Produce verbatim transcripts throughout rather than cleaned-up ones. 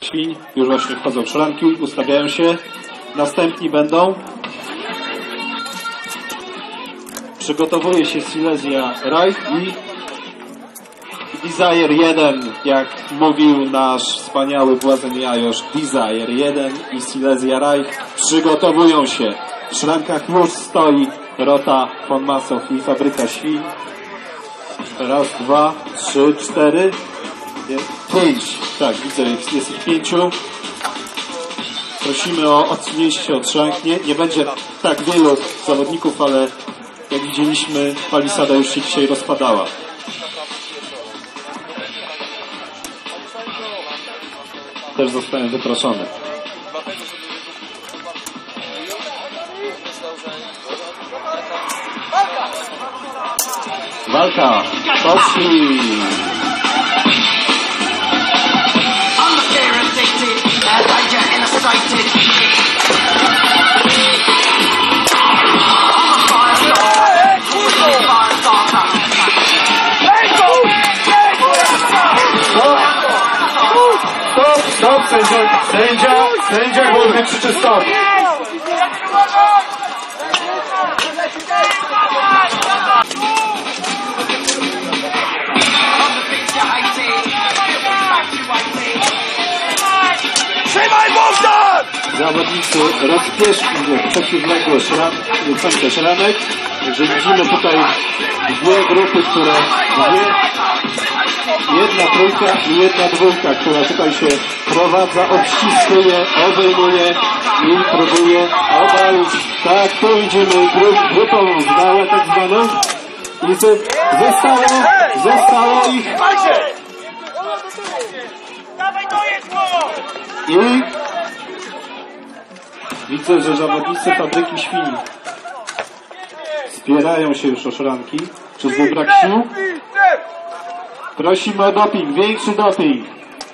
Świń, już właśnie wchodzą szranki, ustawiają się. Następni będą. Przygotowuje się Silesia Reich i Desire jeden, jak mówił nasz wspaniały Błazen Jajosz. Desire jeden i Silesia Reich przygotowują się. W szrankach już stoi Rota von Massow i Fabryka Świń. Raz, dwa, trzy, cztery, pięć. Tak, widzę, jest ich pięciu. Prosimy o odsunięcie się od szrank. Nie, nie będzie tak wielu zawodników, ale jak widzieliśmy, palisada już się dzisiaj rozpadała. Też zostałem wyproszony. Walka! Poszli! Stop, stop, sędzia, sędzia, sędzia główny krzyczy stop. Zawodnicy rozpieszli przeciwległe szrankę szranek. Także widzimy tutaj dwie grupy, które dwie, jedna trójka i jedna dwójka, która tutaj się prowadza, obściskuje, obejmuje i próbuje obalić. Tak, tu widzimy grup, grupą znałe tak zwaną. I zostało, zostało ich. I widzę, że zawodnicy Fabryki Świń spierają się już o szranki. Czy z brak sił? Prosimy o doping, większy doping.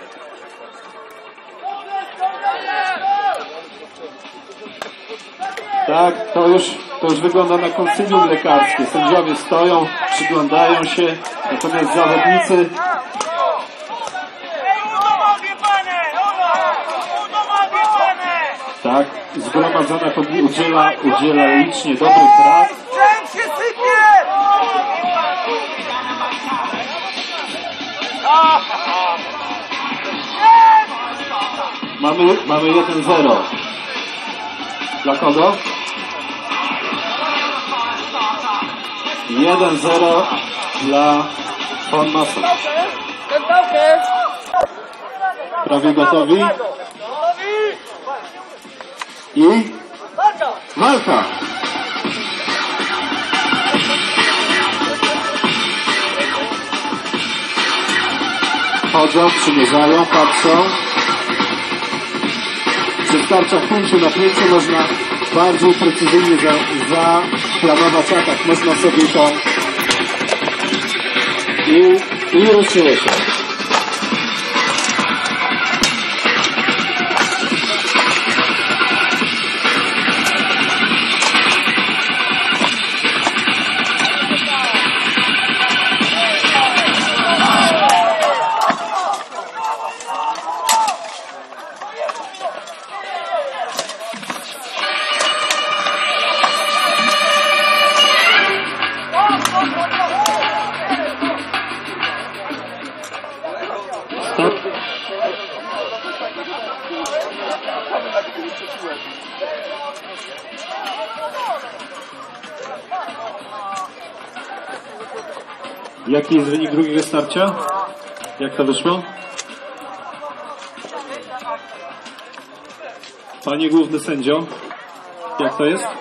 Tak, to już, to już wygląda na konsylium lekarskie. Sędziowie stoją, przyglądają się, natomiast zawodnicy tak, zgromadzona udziela, udziela licznie dobrych rad. Mamy, mamy jeden zero. Dla kogo? jeden zero dla von Massow. Prawie gotowi? I walka! Chodzą, przymierzają, patrzą. Przy starciach pięciu na pięciu można bardziej precyzyjnie zaplanować atak. Można sobie to i, i ruszyło się. Jaki jest wynik drugiego starcia? Jak to wyszło? Panie główny sędzio, jak to jest?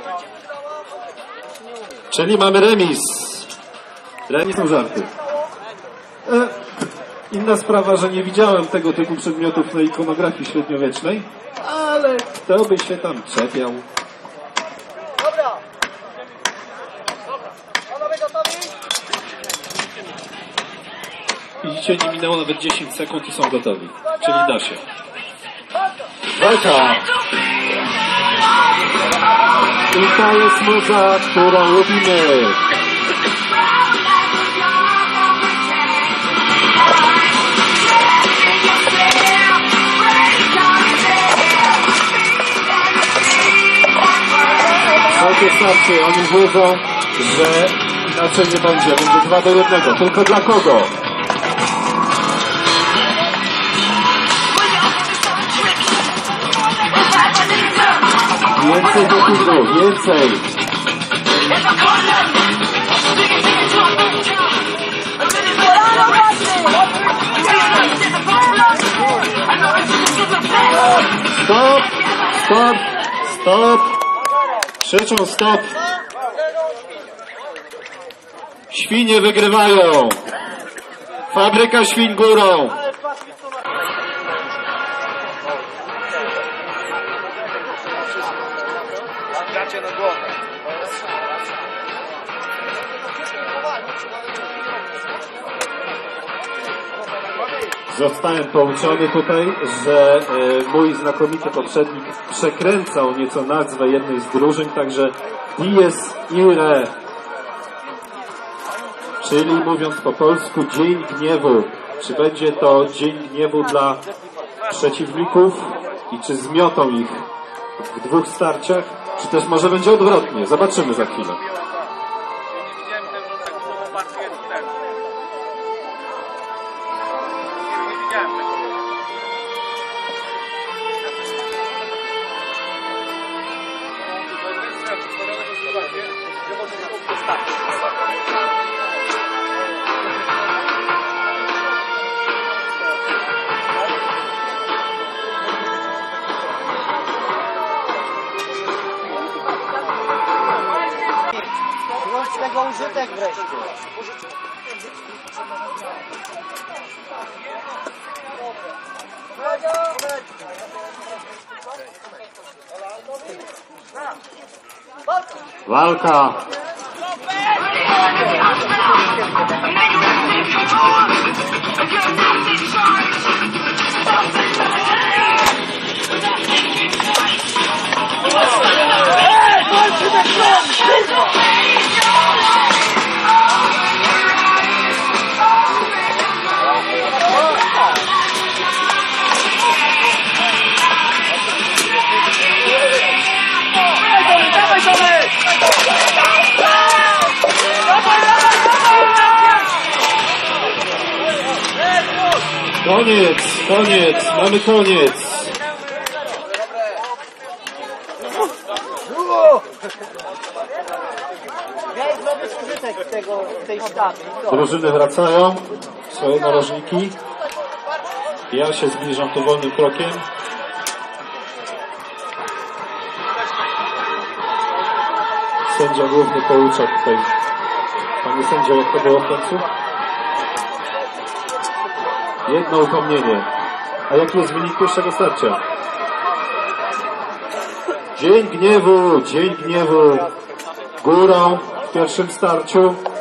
Czyli mamy remis. Remis są żarty. E, inna sprawa, że nie widziałem tego typu przedmiotów na ikonografii średniowiecznej, ale kto by się tam czepiał? Dobra. Panowie gotowi? Widzicie, nie minęło nawet dziesięć sekund i są gotowi. Czyli da się. Walka! I to jest muza, którą lubimy. starcie. Oni wiedzą, że inaczej nie będzie. Będzie dwa do jednego. Tylko dla kogo? Więcej do tyłu, więcej. Stop, stop, stop. Krzyczą stop. Świnie wygrywają. Fabryka świń górą. Gracie na głowę. Zostałem pouczony tutaj, że e, mój znakomity poprzednik przekręcał nieco nazwę jednej z drużyn, także Dies Irae, czyli mówiąc po polsku Dzień Gniewu. Czy będzie to Dzień Gniewu dla przeciwników i czy zmiotą ich w dwóch starciach, czy też może będzie odwrotnie? Zobaczymy za chwilę. Wyłącz z tego użytek wreszcie. Walka. Koniec, koniec, mamy koniec. Miałeś zrobić użytek z tego, z tej sztaby. Drużyny wracają w swoje narożniki. Ja się zbliżam tu wolnym krokiem. Sędzia główny poucza tutaj. Panie sędzio, jak to było w końcu? Jedno upomnienie. A jaki jest wynik pierwszego starcia? Dzień Gniewu, Dzień Gniewu. Górą w pierwszym starciu.